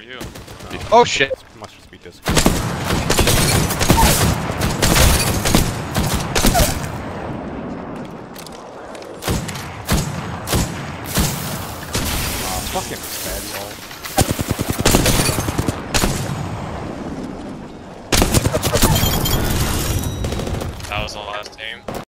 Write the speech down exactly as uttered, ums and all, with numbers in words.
you? Oh shit! Must just be disc. Fucking bad, y'all. That was the last game.